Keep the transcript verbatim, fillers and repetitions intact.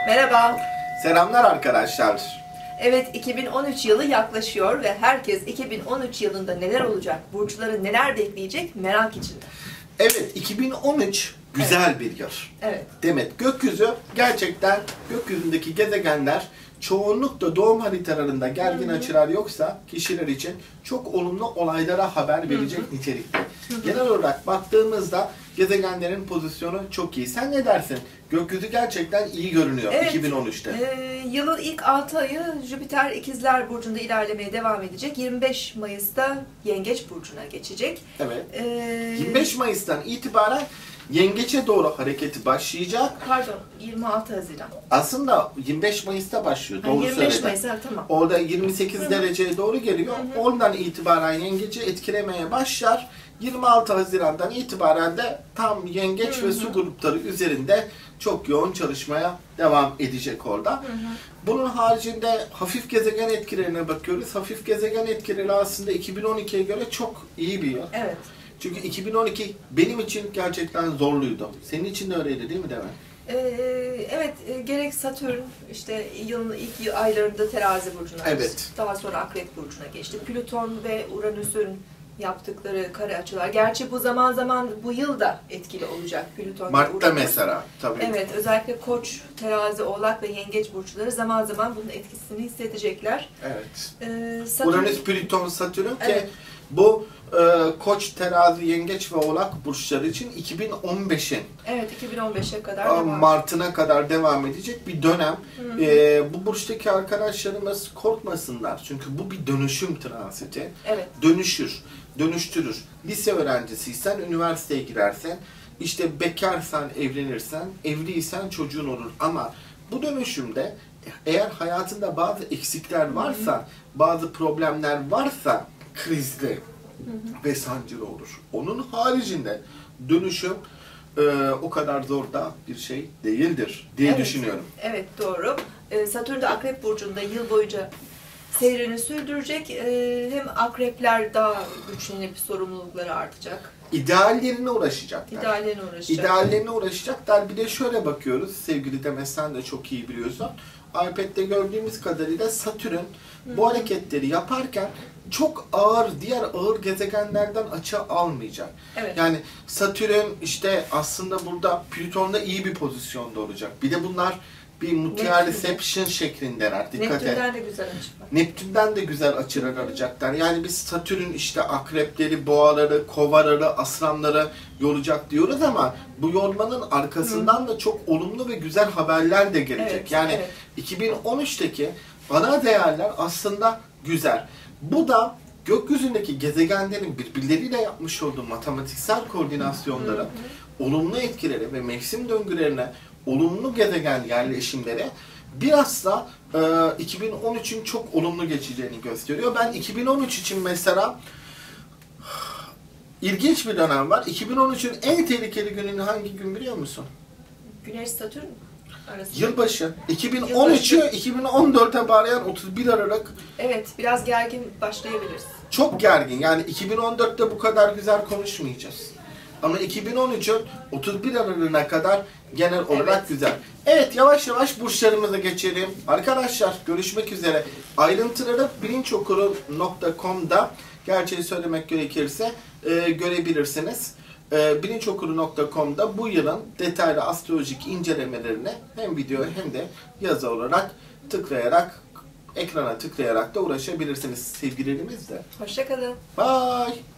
Merhaba. Selamlar arkadaşlar. Evet, iki bin on üç yılı yaklaşıyor ve herkes iki bin on üç yılında neler olacak, burçları neler bekleyecek merak içinde. Evet, iki bin on üç güzel evet. bir yıl. Evet. Demet, gökyüzü gerçekten gökyüzündeki gezegenler çoğunlukla doğum haritalarında gergin Hı-hı. açılar yoksa kişiler için çok olumlu olaylara haber verecek Hı-hı. nitelikte. Hı-hı. Genel olarak baktığımızda gezegenlerin pozisyonu çok iyi. Sen ne dersin? Gökyüzü gerçekten iyi görünüyor evet, iki bin on üçte. E, yılın ilk altı ayı Jüpiter İkizler Burcu'nda ilerlemeye devam edecek. yirmi beş Mayıs'ta Yengeç Burcu'na geçecek. Evet. E, yirmi beş Mayıs'tan itibaren Yengeç'e doğru hareketi başlayacak. Pardon, yirmi altı Haziran. Aslında yirmi beş Mayıs'ta başlıyor. Doğru yirmi beş Mayıs, tamam. Orada yirmi sekiz Hı-hı. dereceye doğru geliyor. Hı-hı. Oradan itibaren Yengeç'i etkilemeye başlar. yirmi altı Haziran'dan itibaren de tam Yengeç Hı-hı. ve su grupları üzerinde çok yoğun çalışmaya devam edecek orada. Hı-hı. Bunun haricinde hafif gezegen etkilerine bakıyoruz. Hafif gezegen etkileri aslında iki bin on ikiye göre çok iyi bir yıl. Evet. Çünkü iki bin on iki benim için gerçekten zorluydu. Senin için de öyleydi değil mi Demet? Ee, evet, e, gerek Satürn işte yılın ilk aylarında Terazi burcuna evet. geçti. Daha sonra Akrep burcuna geçti. Plüton ve Uranüs'ün yaptıkları kare açılar. Gerçi bu zaman zaman bu yıl da etkili olacak Plüton. Mart'ta mesela tabii. Evet, özellikle Koç, Terazi, Oğlak ve Yengeç burçları zaman zaman bunun etkisini hissedecekler. Evet. Ee, Satürn... Uranüs, Plüton, Satürn ki evet. bu e, Koç, Terazi, Yengeç ve Oğlak burçları için iki bin on beşin evet iki bin on beşe kadar devam. Mart'ına kadar devam edecek bir dönem. Hı hı. E, bu burçtaki arkadaşlarımız korkmasınlar. Çünkü bu bir dönüşüm transiti. Evet. Dönüşür, dönüştürür. Lise öğrencisiysen, üniversiteye girersen, işte bekarsan evlenirsen, evliysen çocuğun olur. Ama bu dönüşümde eğer hayatında bazı eksikler varsa, hı hı. bazı problemler varsa krizli hı hı. ve sancılı olur. Onun haricinde dönüşüm e, o kadar zor da bir şey değildir diye evet. düşünüyorum. Evet, doğru. E, Satürn de Akrep Burcu'nda yıl boyunca seyrini sürdürecek. E, hem akrepler daha güçlenip sorumlulukları artacak. İdeallerine uğraşacaklar. İdeallerine uğraşacaklar. İdeallerine uğraşacaklar. Bir de şöyle bakıyoruz, sevgili Demet sen de çok iyi biliyorsun. iPad'de gördüğümüz kadarıyla Satürn bu hareketleri yaparken çok ağır, diğer ağır gezegenlerden açı almayacak. Evet. Yani Satürn işte aslında burada Plüton'da iyi bir pozisyonda olacak. Bir de bunlar bir mutual reception şeklindeler. Dikkat et. Neptün'den de güzel açı var. Neptün'den de güzel açılar alacaklar. Yani biz Satürn işte akrepleri, boğaları, kovaları, aslanları yoracak diyoruz ama bu yormanın arkasından Hı. da çok olumlu ve güzel haberler de gelecek. Evet, yani evet. iki bin on üçteki ana değerler aslında güzel. Bu da gökyüzündeki gezegenlerin birbirleriyle yapmış olduğu matematiksel koordinasyonları, hı hı. olumlu etkileri ve mevsim döngülerine, olumlu gezegen yerleşimleri biraz da e, iki bin on üçün çok olumlu geçeceğini gösteriyor. Ben iki bin on üç için mesela ilginç bir dönem var. iki bin on üçün en tehlikeli günün hangi gün biliyor musun? Güneş Satürn arası. Yılbaşı. iki bin on üçü iki bin on dörte bağlayan otuz bir Aralık. Evet, biraz gergin başlayabiliriz. Çok gergin. Yani iki bin on dörtte bu kadar güzel konuşmayacağız. Ama iki bin on üçün otuz bir Aralık'ına kadar genel olarak evet. güzel. Evet, yavaş yavaş burçlarımıza geçelim. Arkadaşlar görüşmek üzere. Ayrıntıları bilinçokuru nokta com'da gerçeği söylemek gerekirse e, görebilirsiniz. E, bilinçokuru nokta com'da bu yılın detaylı astrolojik incelemelerine hem video hem de yazı olarak tıklayarak, ekrana tıklayarak da ulaşabilirsiniz sevgilerimizle. Hoşça kalın. Bye.